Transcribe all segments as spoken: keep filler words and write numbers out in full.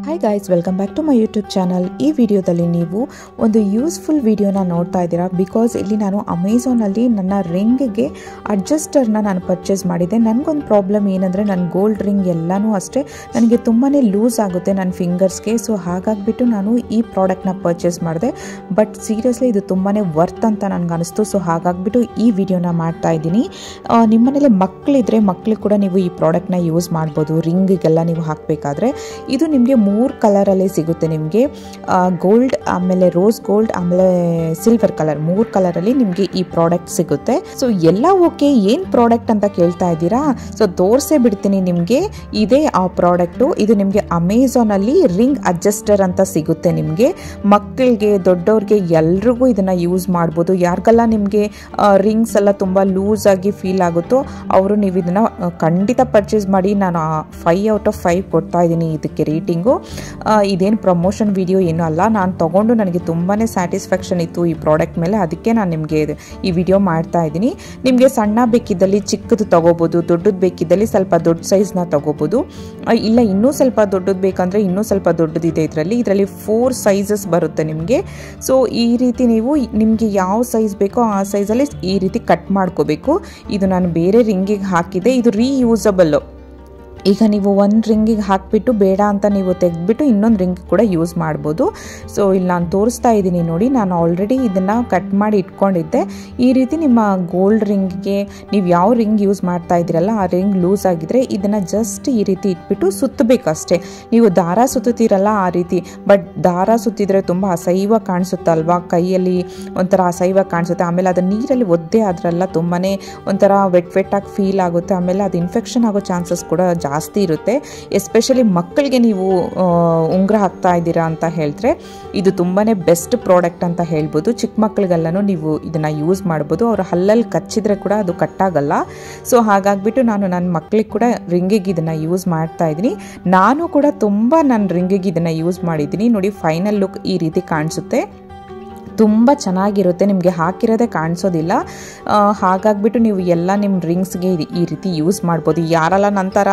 Hi guys, welcome back to my YouTube channel. ಈ ವಿಡಿಯೋದಲ್ಲಿ ನೀವು ಒಂದು ಯೂಸ್ಫುಲ್ ವಿಡಿಯೋನ ನೋಡ್ತಾ ಇದ್ದೀರಾ. ಬಿಕಾಸ್ ಇಲ್ಲಿ ನಾನು ಅಮೆಝಾನಲ್ಲಿ ನನ್ನ ರಿಂಗ್ಗೆ ಅಡ್ಜಸ್ಟರ್ನ ನಾನು ಪರ್ಚೇಸ್ ಮಾಡಿದ್ದೆ. ನನಗೊಂದು ಪ್ರಾಬ್ಲಮ್ ಏನಂದರೆ ನನ್ನ ಗೋಲ್ಡ್ ರಿಂಗ್ ಎಲ್ಲನೂ ಅಷ್ಟೇ ನನಗೆ ತುಂಬಾ ಲೂಸ್ ಆಗುತ್ತೆ ನನ್ನ ಫಿಂಗರ್ಸ್ಗೆ. ಸೊ ಹಾಗಾಗಿಬಿಟ್ಟು ನಾನು ಈ ಪ್ರಾಡಕ್ಟ್ನ ಪರ್ಚೇಸ್ ಮಾಡಿದೆ. ಬಟ್ ಸೀರಿಯಸ್ಲಿ ಇದು ತುಂಬಾ ವರ್ತ್ ಅಂತ ನನಗೆ ಅನಿಸ್ತು. ಸೊ ಹಾಗಾಗಿಬಿಟ್ಟು ಈ ವಿಡಿಯೋನ ಮಾಡ್ತಾ ಇದ್ದೀನಿ. ನಿಮ್ಮನೇಲಿ ಮಕ್ಕಳಿದ್ರೆ ಮಕ್ಕಳಿಗೆ ಕೂಡ ನೀವು ಈ ಪ್ರಾಡಕ್ಟ್ನ ಯೂಸ್ ಮಾಡ್ಬೋದು. ರಿಂಗಿಗೆಲ್ಲ ನೀವು ಹಾಕಬೇಕಾದ್ರೆ ಇದು ನಿಮಗೆ ಮೂರು ಕಲರಲ್ಲಿ ಸಿಗುತ್ತೆ. ನಿಮಗೆ ಗೋಲ್ಡ್, ಆಮೇಲೆ ರೋಸ್ ಗೋಲ್ಡ್, ಆಮೇಲೆ ಸಿಲ್ವರ್ ಕಲರ್, ಮೂರು ಕಲರಲ್ಲಿ ನಿಮಗೆ ಈ ಪ್ರಾಡಕ್ಟ್ ಸಿಗುತ್ತೆ. ಸೊ ಎಲ್ಲ ಓಕೆ, ಏನು ಪ್ರಾಡಕ್ಟ್ ಅಂತ ಕೇಳ್ತಾ ಇದ್ದೀರಾ? ಸೊ ತೋರಿಸೇ ಬಿಡ್ತೀನಿ ನಿಮಗೆ. ಇದೇ ಆ ಪ್ರಾಡಕ್ಟು. ಇದು ನಿಮಗೆ ಅಮೆಝಾನಲ್ಲಿ ರಿಂಗ್ ಅಡ್ಜಸ್ಟರ್ ಅಂತ ಸಿಗುತ್ತೆ. ನಿಮಗೆ ಮಕ್ಕಳಿಗೆ, ದೊಡ್ಡವ್ರಿಗೆ ಎಲ್ರಿಗೂ ಇದನ್ನು ಯೂಸ್ ಮಾಡ್ಬೋದು. ಯಾರಿಗೆಲ್ಲ ನಿಮಗೆ ರಿಂಗ್ಸ್ ಎಲ್ಲ ತುಂಬ ಲೂಸ್ ಆಗಿ ಫೀಲ್ ಆಗುತ್ತೋ ಅವರು ನೀವು ಇದನ್ನು ಖಂಡಿತ ಪರ್ಚೇಸ್ ಮಾಡಿ. ನಾನು ಫೈವ್ ಔಟ್ ಆಫ್ ಫೈವ್ ಕೊಡ್ತಾ ಇದ್ದೀನಿ ಇದಕ್ಕೆ ರೇಟಿಂಗು. ಇದೇನು ಪ್ರಮೋಷನ್ ವಿಡಿಯೋ ಏನೂ ಅಲ್ಲ. ನಾನು ತೊಗೊಂಡು ನನಗೆ ತುಂಬಾ ಸ್ಯಾಟಿಸ್ಫ್ಯಾಕ್ಷನ್ ಇತ್ತು ಈ ಪ್ರಾಡಕ್ಟ್ ಮೇಲೆ. ಅದಕ್ಕೆ ನಾನು ನಿಮಗೆ ಈ ವಿಡಿಯೋ ಮಾಡ್ತಾ ಇದ್ದೀನಿ. ನಿಮಗೆ ಸಣ್ಣ ಬೇಕಿದ್ದಲ್ಲಿ ಚಿಕ್ಕದು ತೊಗೋಬೋದು, ದೊಡ್ಡದು ಬೇಕಿದ್ದಲ್ಲಿ ಸ್ವಲ್ಪ ದೊಡ್ಡ ಸೈಜ್ನ ತೊಗೋಬೋದು. ಇಲ್ಲ ಇನ್ನೂ ಸ್ವಲ್ಪ ದೊಡ್ಡದು ಬೇಕಂದರೆ ಇನ್ನೂ ಸ್ವಲ್ಪ ದೊಡ್ಡದಿದೆ ಇದರಲ್ಲಿ. ಇದರಲ್ಲಿ ಫೋರ್ ಸೈಜಸ್ ಬರುತ್ತೆ ನಿಮಗೆ. ಸೊ ಈ ರೀತಿ ನೀವು ನಿಮಗೆ ಯಾವ ಸೈಜ್ ಬೇಕೋ ಆ ಸೈಜಲ್ಲಿ ಈ ರೀತಿ ಕಟ್ ಮಾಡ್ಕೋಬೇಕು. ಇದು ನಾನು ಬೇರೆ ರಿಂಗಿಗೆ ಹಾಕಿದೆ. ಇದು ರೀಯೂಸಬಲ್ಲು. ಈಗ ನೀವು ಒಂದು ರಿಂಗಿಗೆ ಹಾಕಿಬಿಟ್ಟು ಬೇಡ ಅಂತ ನೀವು ತೆಗೆದ್ಬಿಟ್ಟು ಇನ್ನೊಂದು ರಿಂಗ್ ಕೂಡ ಯೂಸ್ ಮಾಡ್ಬೋದು. ಸೊ ಇಲ್ಲಿ ನಾನು ತೋರಿಸ್ತಾ ಇದ್ದೀನಿ ನೋಡಿ. ನಾನು ಆಲ್ರೆಡಿ ಇದನ್ನು ಕಟ್ ಮಾಡಿ ಇಟ್ಕೊಂಡಿದ್ದೆ. ಈ ರೀತಿ ನಿಮ್ಮ ಗೋಲ್ಡ್ ರಿಂಗ್ಗೆ ನೀವು ಯಾವ ರಿಂಗ್ ಯೂಸ್ ಮಾಡ್ತಾ ಇದ್ದೀರಲ್ಲ ಆ ರಿಂಗ್ ಲೂಸ್ ಆಗಿದ್ರೆ ಇದನ್ನು ಜಸ್ಟ್ ಈ ರೀತಿ ಇಟ್ಬಿಟ್ಟು ಸುತ್ತಬೇಕಷ್ಟೇ. ನೀವು ದಾರ ಸುತ್ತೀರಲ್ಲ ಆ ರೀತಿ. ಬಟ್ ದಾರ ಸುತ್ತಿದ್ರೆ ತುಂಬ ಅಸಹ್ಯವಾಗಿ ಕಾಣಿಸುತ್ತಲ್ವಾ, ಕೈಯಲ್ಲಿ ಒಂಥರ ಅಸಹ್ಯವಾಗಿ ಕಾಣಿಸುತ್ತೆ. ಆಮೇಲೆ ಅದು ನೀರಲ್ಲಿ ಒದ್ದೆ ಆದ್ರಲ್ಲ ತುಂಬಾ ಒಂಥರ ವೆಟ್ ವೆಟ್ಟಾಗಿ ಫೀಲ್ ಆಗುತ್ತೆ. ಆಮೇಲೆ ಅದು ಇನ್ಫೆಕ್ಷನ್ ಆಗೋ ಚಾನ್ಸಸ್ ಕೂಡ ಜಾಸ್ತಿ ಇರುತ್ತೆ. ಎಸ್ಪೆಷಲಿ ಮಕ್ಕಳಿಗೆ ನೀವು ಉಂಗುರ ಹಾಕ್ತಾ ಇದ್ದೀರಾ ಅಂತ ಹೇಳಿದ್ರೆ ಇದು ತುಂಬಾ ಬೆಸ್ಟ್ ಪ್ರಾಡಕ್ಟ್ ಅಂತ ಹೇಳ್ಬೋದು. ಚಿಕ್ಕ ಮಕ್ಕಳಿಗೆಲ್ಲನೂ ನೀವು ಇದನ್ನು ಯೂಸ್ ಮಾಡ್ಬೋದು. ಅವರು ಹಲ್ಲಲ್ಲಿ ಕಚ್ಚಿದ್ರೆ ಕೂಡ ಅದು ಕಟ್ಟಾಗಲ್ಲ. ಸೊ ಹಾಗಾಗಿಬಿಟ್ಟು ನಾನು ನನ್ನ ಮಕ್ಕಳಿಗೆ ಕೂಡ ರಿಂಗಿಗೆ ಇದನ್ನು ಯೂಸ್ ಮಾಡ್ತಾ ಇದ್ದೀನಿ. ನಾನು ಕೂಡ ತುಂಬ ನನ್ನ ರಿಂಗಿಗೆ ಇದನ್ನು ಯೂಸ್ ಮಾಡಿದ್ದೀನಿ. ನೋಡಿ, ಫೈನಲ್ ಲುಕ್ ಈ ರೀತಿ ಕಾಣಿಸುತ್ತೆ. ತುಂಬ ಚೆನ್ನಾಗಿರುತ್ತೆ. ನಿಮಗೆ ಹಾಕಿರೋದೇ ಕಾಣಿಸೋದಿಲ್ಲ. ಹಾಗಾಗಿಬಿಟ್ಟು ನೀವು ಎಲ್ಲ ನಿಮ್ಮ ರಿಂಗ್ಸ್ಗೆ ಈ ರೀತಿ ಯೂಸ್ ಮಾಡ್ಬೋದು. ಯಾರೆಲ್ಲ ನಂತರ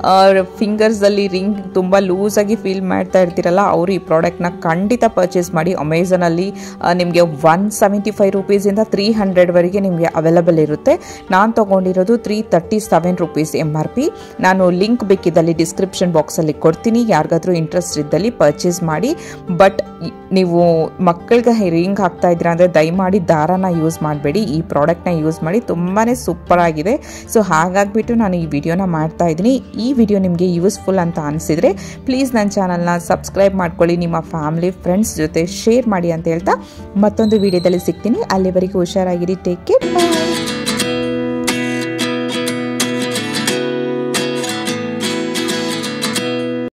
ಫಿಂಗರ್ಸಲ್ಲಿ ರಿಂಗ್ ತುಂಬ ಲೂಸಾಗಿ ಫೀಲ್ ಮಾಡ್ತಾ ಇರ್ತೀರಲ್ಲ ಅವರು ಈ ಪ್ರಾಡಕ್ಟ್ನ ಖಂಡಿತ ಪರ್ಚೇಸ್ ಮಾಡಿ. ಅಮೆಝಾನಲ್ಲಿ ನಿಮಗೆ ಒನ್ ಸೆವೆಂಟಿ ಫೈವ್ ರುಪೀಸಿಂದ ತ್ರೀ ಹಂಡ್ರೆಡ್ವರೆಗೆ ನಿಮಗೆ ಅವೈಲಬಲ್ ಇರುತ್ತೆ. ನಾನು ತೊಗೊಂಡಿರೋದು three thirty seven rupees M R P. ನಾನು ಲಿಂಕ್ ಬೇಕಿದ್ದಲ್ಲಿ ಡಿಸ್ಕ್ರಿಪ್ಷನ್ ಬಾಕ್ಸಲ್ಲಿ ಕೊಡ್ತೀನಿ. ಯಾರಿಗಾದ್ರೂ ಇಂಟ್ರೆಸ್ಟ್ ಇದ್ದಲ್ಲಿ ಪರ್ಚೇಸ್ ಮಾಡಿ. ಬಟ್ ನೀವು ಮಕ್ಕಳಿಗೆ ರಿಂಗ್ ಹಾಕ್ತಾ ಇದ್ದೀರಾ ಅಂದರೆ ದಯಮಾಡಿ ದಾರಾನ ಯೂಸ್ ಮಾಡಬೇಡಿ, ಈ ಪ್ರಾಡಕ್ಟ್ನ ಯೂಸ್ ಮಾಡಿ. ತುಂಬಾ ಸೂಪರ್ ಆಗಿದೆ. ಸೊ ಹಾಗಾಗಿಬಿಟ್ಟು ನಾನು ಈ ವಿಡಿಯೋನ ಮಾಡ್ತಾ ಇದ್ದೀನಿ. ಈ ವಿಡಿಯೋ ನಿಮಗೆ ಯೂಸ್ಫುಲ್ ಅಂತ ಅನಿಸಿದರೆ ಪ್ಲೀಸ್ ನನ್ನ ಚಾನಲ್ನ ಸಬ್ಸ್ಕ್ರೈಬ್ ಮಾಡ್ಕೊಳ್ಳಿ. ನಿಮ್ಮ ಫ್ಯಾಮಿಲಿ ಫ್ರೆಂಡ್ಸ್ ಜೊತೆ ಶೇರ್ ಮಾಡಿ ಅಂತ ಹೇಳ್ತಾ ಮತ್ತೊಂದು ವಿಡಿಯೋದಲ್ಲಿ ಸಿಗ್ತೀನಿ. ಅಲ್ಲಿವರೆಗೂ ಹುಷಾರಾಗಿರಿ. Take care.